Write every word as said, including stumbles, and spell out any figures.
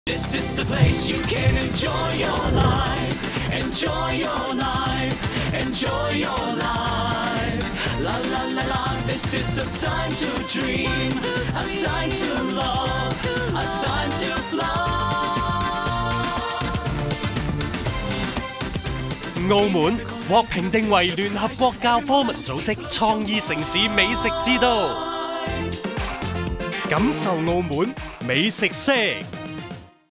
This is the place you can enjoy your life, enjoy your life, enjoy your life. La la la la, this is a time to dream, a time to love, a time to fly. 澳門獲評定為聯合國教科文組織創意城市美食之都，感受澳門美食色。